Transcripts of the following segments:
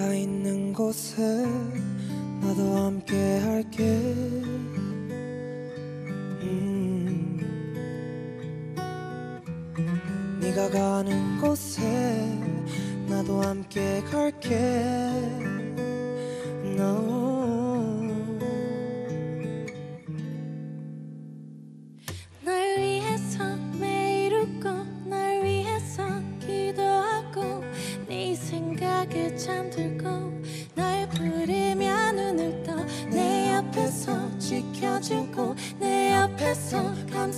네가 있는 곳에 나도 함께 할게. 네가 가는 곳에 나도 함께 갈게. No. 널 위해서 매일 웃고 널 위해서 기도하고 네 생각에 잠들고 널 부르며 눈을 떠 내 옆에서 지켜주고 내 옆에서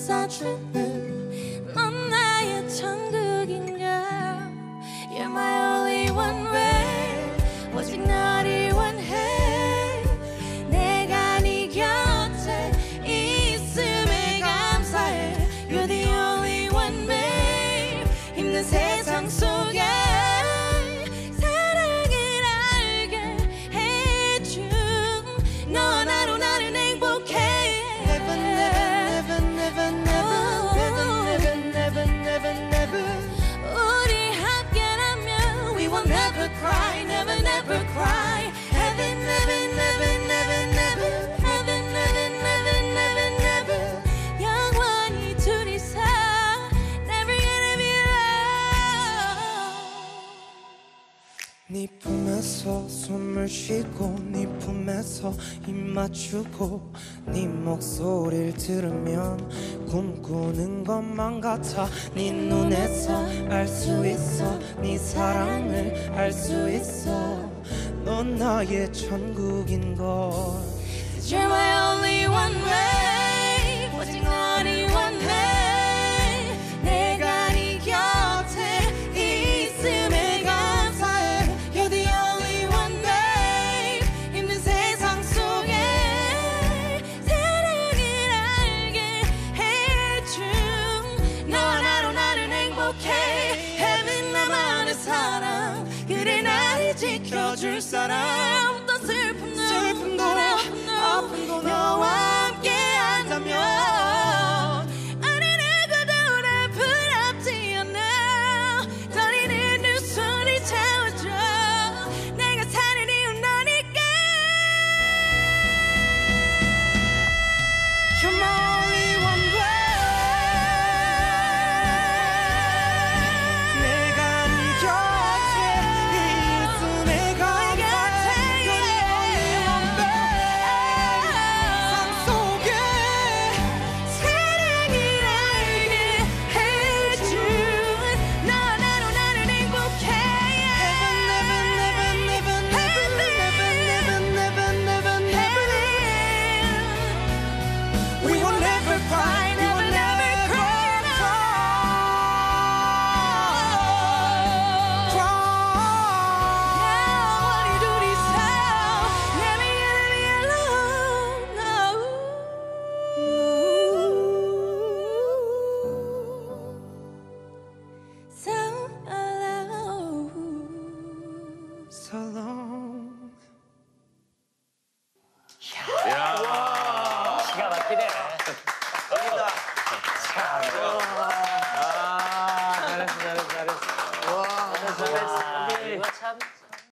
감싸주는 넌 나의 천국인 girl. You're my only one way. 오직 너를 원해. 내가 네 곁에 있음에 감사해. You're the only one babe. 힘든 세상 속에 사랑을 알게 해준 너와 나로 나는 행복해. Never, never, never, never, never, never, never, never, never. 우리 함께라면 we will never cry, never, never cry. Heaven, never, never, never, never. Heaven, never, never, never, never. 영원히 둘이서 never gonna be alone. 네 품에서 숨을 쉬고 네 품에서 입 맞추고 네 목소리를 들으면 꿈꾸는 것만 같아. 네 눈에서 알 수 있어. 네 사랑을 알 수 있어. 넌 나의 천국인 걸. You're my only one way. 오직 너를 원해. 내가 네 곁에 있음에 감사해. You're the only one babe. 힘든 세상 속에 사랑을 알게 해준 너와 나로 나는 행복해. Heaven 나만의 사랑 그래 나를 지켜줄 사람. 어떤 슬픔도 아픔도 너와 함께 한다면 아니 누구도 날 부럽지 않아. 떨리는 두 손을 채워줘. 내가 사는 이유 너니까. You're my only one way. 내가 네 곁에 있음에 감사해. You're the only one way. 삶 속에 사랑을 알게 해준 너와 나로 나는 행복해. Never, never, never, never, never, never, never, never, never. We will never cry, never, never cry, 영원히 둘이서 never gonna be alone. No. So alone. So long.